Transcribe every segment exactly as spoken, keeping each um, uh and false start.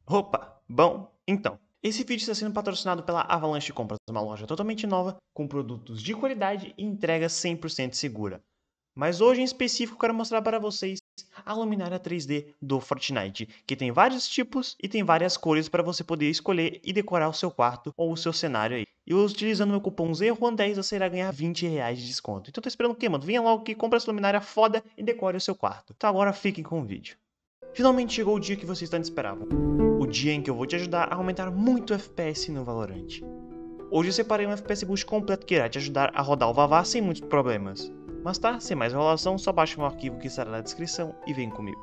Opa, bom, então, esse vídeo está sendo patrocinado pela Avalanche Compras, uma loja totalmente nova, com produtos de qualidade e entrega cem por cento segura. Mas hoje em específico quero mostrar para vocês a luminária três D do Fortnite, que tem vários tipos e tem várias cores para você poder escolher e decorar o seu quarto ou o seu cenário aí. E utilizando meu cupom Z R U N dez você irá ganhar vinte reais de desconto. Então tá esperando o quê, mano? Venha logo que compra essa luminária foda e decore o seu quarto. Então agora fiquem com o vídeo. Finalmente chegou o dia que vocês tanto esperavam. O dia em que eu vou te ajudar a aumentar muito o F P S no Valorant. Hoje eu separei um F P S Boost completo que irá te ajudar a rodar o Vavá sem muitos problemas. Mas tá, sem mais enrolação, só baixa meu arquivo que estará na descrição e vem comigo.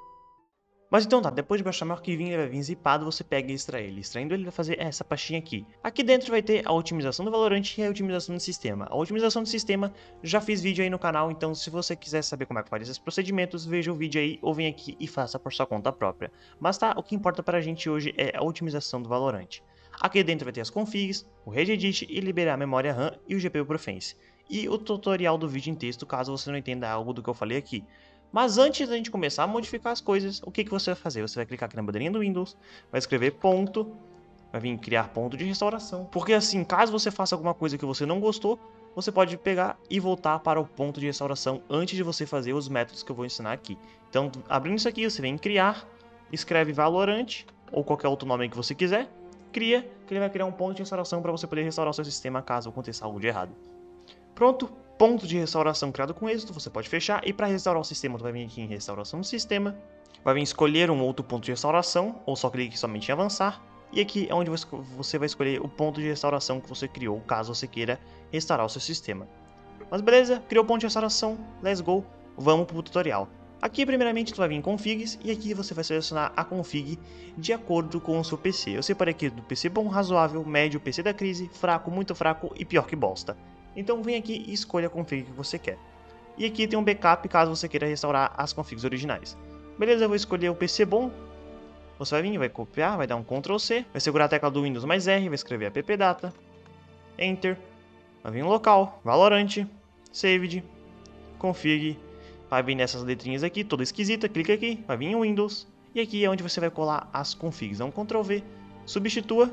Mas então tá, depois de baixar meu arquivinho, ele vai vir zipado, você pega e extrai ele. Extraindo ele, vai fazer essa pastinha aqui. Aqui dentro vai ter a otimização do Valorant e a otimização do sistema. A otimização do sistema, já fiz vídeo aí no canal, então se você quiser saber como é que faz esses procedimentos, veja o vídeo aí ou vem aqui e faça por sua conta própria. Mas tá, o que importa pra gente hoje é a otimização do Valorant. Aqui dentro vai ter as configs, o regedit e liberar a memória RAM e o G P U Proficiency. E o tutorial do vídeo em texto, caso você não entenda algo do que eu falei aqui. Mas antes da gente começar a modificar as coisas, o que, que você vai fazer? Você vai clicar aqui na bandeirinha do Windows, vai escrever ponto, vai vir criar ponto de restauração. Porque assim, caso você faça alguma coisa que você não gostou, você pode pegar e voltar para o ponto de restauração antes de você fazer os métodos que eu vou ensinar aqui. Então, abrindo isso aqui, você vem em criar, escreve Valorant, ou qualquer outro nome que você quiser, cria, que ele vai criar um ponto de restauração para você poder restaurar o seu sistema caso aconteça algo de errado. Pronto, ponto de restauração criado com êxito, você pode fechar, e para restaurar o sistema, tu vai vir aqui em restauração do sistema, vai vir escolher um outro ponto de restauração, ou só clique somente em avançar, e aqui é onde você vai escolher o ponto de restauração que você criou, caso você queira restaurar o seu sistema. Mas beleza, criou o ponto de restauração, let's go, vamos para o tutorial. Aqui primeiramente tu vai vir em configs, e aqui você vai selecionar a config de acordo com o seu P C. Eu separei aqui do P C bom, razoável, médio, P C da crise, fraco, muito fraco e pior que bosta. Então vem aqui e escolha a config que você quer. E aqui tem um backup caso você queira restaurar as configs originais. Beleza, eu vou escolher o P C bom. Você vai vir, vai copiar, vai dar um control C, vai segurar a tecla do Windows mais R, vai escrever appdata, Enter, vai vir local, Valorant, Saved, Config, vai vir nessas letrinhas aqui, toda esquisita, clica aqui, vai vir em Windows, e aqui é onde você vai colar as configs. Dá um control V, substitua,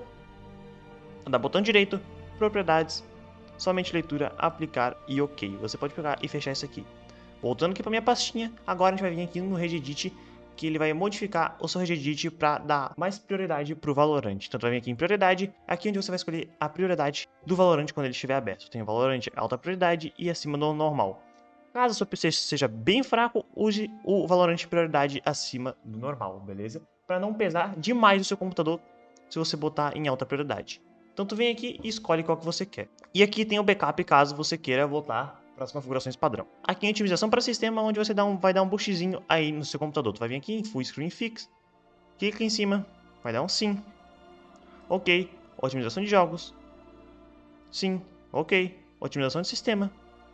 dá botão direito, propriedades, somente leitura, aplicar e ok. Você pode pegar e fechar isso aqui. Voltando aqui para minha pastinha, agora a gente vai vir aqui no regedit, que ele vai modificar o seu regedit para dar mais prioridade para o Valorant. Então vai vir aqui em prioridade, aqui onde você vai escolher a prioridade do Valorant quando ele estiver aberto. Tem o Valorant alta prioridade e acima do normal. Caso o seu P C seja bem fraco, use o Valorant prioridade acima do normal, beleza? Para não pesar demais o seu computador se você botar em alta prioridade. Então tu vem aqui e escolhe qual que você quer. E aqui tem o backup caso você queira voltar para as configurações padrão. Aqui em otimização para sistema, onde você dá um, vai dar um boostzinho aí no seu computador. Tu vai vir aqui em Full Screen Fix, clica em cima, vai dar um sim, ok, otimização de jogos, sim, ok, otimização de sistema,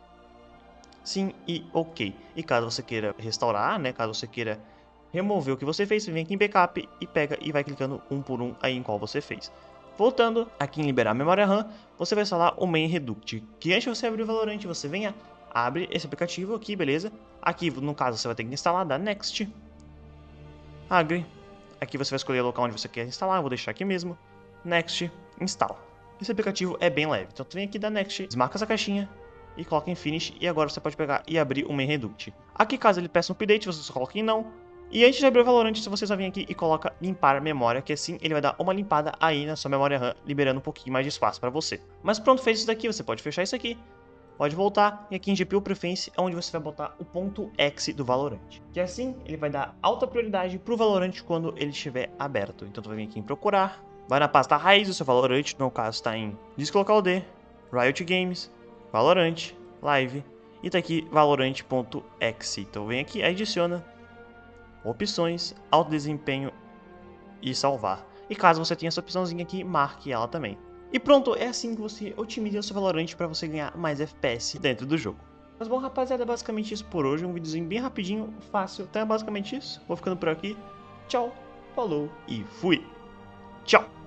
sim e ok. E caso você queira restaurar, né, caso você queira remover o que você fez, você vem aqui em backup e pega e vai clicando um por um aí em qual você fez. Voltando, aqui em liberar a memória RAM, você vai instalar o Main Reduct, que antes de você abrir o Valorant, você venha, abre esse aplicativo aqui, beleza? Aqui, no caso, você vai ter que instalar, dá Next, Agree, aqui você vai escolher o local onde você quer instalar, eu vou deixar aqui mesmo, Next, Install. Esse aplicativo é bem leve, então tu vem aqui, dá Next, desmarca essa caixinha e coloca em Finish, e agora você pode pegar e abrir o Main Reduct. Aqui, caso ele peça um update, você só coloca em Não. E antes de abrir o Valorant, você só vem aqui e coloca limpar a memória, que assim ele vai dar uma limpada aí na sua memória RAM, liberando um pouquinho mais de espaço para você. Mas pronto, fez isso daqui, você pode fechar isso aqui, pode voltar, e aqui em G P U Preference é onde você vai botar o ponto X do Valorant. Que assim ele vai dar alta prioridade para o Valorant quando ele estiver aberto. Então tu vai vir aqui em procurar, vai na pasta raiz do seu Valorant, no meu caso está em disco local D, Riot Games, Valorant, Live, e tá aqui valorant.exe. Então vem aqui, adiciona opções, alto desempenho e salvar. E caso você tenha essa opçãozinha aqui, marque ela também. E pronto, é assim que você otimiza o seu Valorant para você ganhar mais F P S dentro do jogo. Mas bom, rapaziada, é basicamente isso por hoje. Um videozinho bem rapidinho, fácil. Então é basicamente isso. Vou ficando por aqui. Tchau, falou e fui. Tchau.